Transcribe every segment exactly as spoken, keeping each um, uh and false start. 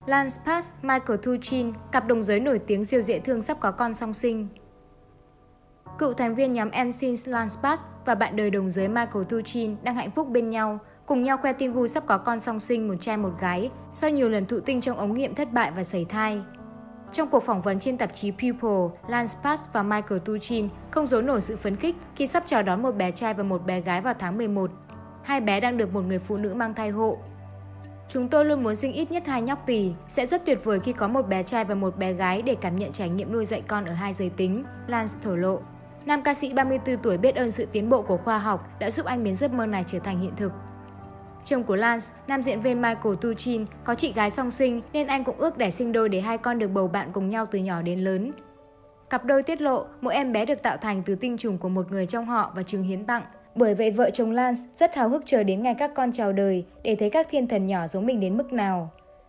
Lance Bass, Michael Tuchin, cặp đồng giới nổi tiếng siêu dễ thương sắp có con song sinh. Cựu thành viên nhóm en xin Lance Bass và bạn đời đồng giới Michael Tuchin đang hạnh phúc bên nhau, cùng nhau khoe tin vui sắp có con song sinh một trai một gái sau nhiều lần thụ tinh trong ống nghiệm thất bại và sẩy thai. Trong cuộc phỏng vấn trên tạp chí People, Lance Bass và Michael Tuchin không giấu nổi sự phấn khích khi sắp chào đón một bé trai và một bé gái vào tháng mười một. Hai bé đang được một người phụ nữ mang thai hộ. Chúng tôi luôn muốn sinh ít nhất hai nhóc tỳ, sẽ rất tuyệt vời khi có một bé trai và một bé gái để cảm nhận trải nghiệm nuôi dạy con ở hai giới tính, Lance thổ lộ. Nam ca sĩ ba mươi tư tuổi biết ơn sự tiến bộ của khoa học đã giúp anh biến giấc mơ này trở thành hiện thực. Chồng của Lance, nam diễn viên Michael Tuchin, có chị gái song sinh nên anh cũng ước đẻ sinh đôi để hai con được bầu bạn cùng nhau từ nhỏ đến lớn. Cặp đôi tiết lộ mỗi em bé được tạo thành từ tinh trùng của một người trong họ và trứng hiến tặng. Bởi vậy vợ chồng Lance rất háo hức chờ đến ngày các con chào đời để thấy các thiên thần nhỏ giống mình đến mức nào.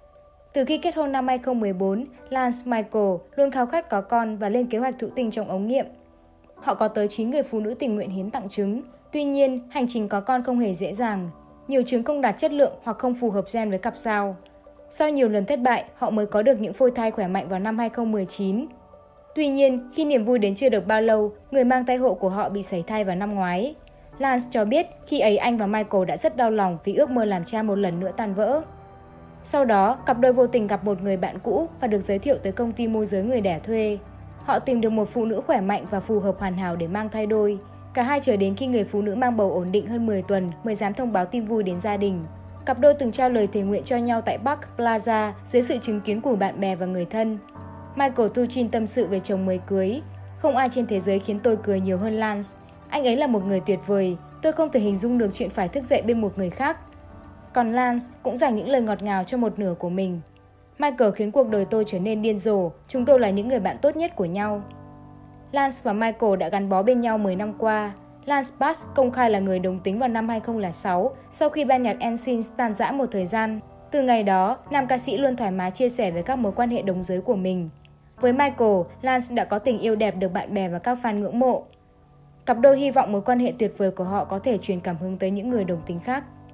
Từ khi kết hôn năm hai không một bốn, Lance Michael luôn khao khát có con và lên kế hoạch thụ tinh trong ống nghiệm. Họ có tới chín người phụ nữ tình nguyện hiến tặng trứng. Tuy nhiên, hành trình có con không hề dễ dàng. Nhiều trứng không đạt chất lượng hoặc không phù hợp gen với cặp sao. Sau nhiều lần thất bại, họ mới có được những phôi thai khỏe mạnh vào năm hai không một chín. Tuy nhiên, khi niềm vui đến chưa được bao lâu, người mang thai hộ của họ bị sẩy thai vào năm ngoái. Lance cho biết khi ấy anh và Michael đã rất đau lòng vì ước mơ làm cha một lần nữa tan vỡ. Sau đó, cặp đôi vô tình gặp một người bạn cũ và được giới thiệu tới công ty môi giới người đẻ thuê. Họ tìm được một phụ nữ khỏe mạnh và phù hợp hoàn hảo để mang thai đôi. Cả hai chờ đến khi người phụ nữ mang bầu ổn định hơn mười tuần mới dám thông báo tin vui đến gia đình. Cặp đôi từng trao lời thề nguyện cho nhau tại Park Plaza dưới sự chứng kiến của bạn bè và người thân. Michael Tuchin tâm sự về chồng mới cưới. Không ai trên thế giới khiến tôi cười nhiều hơn Lance. Anh ấy là một người tuyệt vời. Tôi không thể hình dung được chuyện phải thức dậy bên một người khác. Còn Lance cũng dành những lời ngọt ngào cho một nửa của mình. Michael khiến cuộc đời tôi trở nên điên rồ. Chúng tôi là những người bạn tốt nhất của nhau. Lance và Michael đã gắn bó bên nhau mười năm qua. Lance Bass công khai là người đồng tính vào năm hai không không sáu sau khi ban nhạc en xin tan rã một thời gian. Từ ngày đó, nam ca sĩ luôn thoải mái chia sẻ về các mối quan hệ đồng giới của mình. Với Michael, Lance đã có tình yêu đẹp được bạn bè và các fan ngưỡng mộ. Cặp đôi hy vọng mối quan hệ tuyệt vời của họ có thể truyền cảm hứng tới những người đồng tính khác.